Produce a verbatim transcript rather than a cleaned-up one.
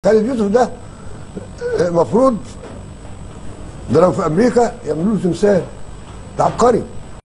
خالد يوسف ده المفروض ده لو في امريكا يعملوا له تمثال، ده عبقري.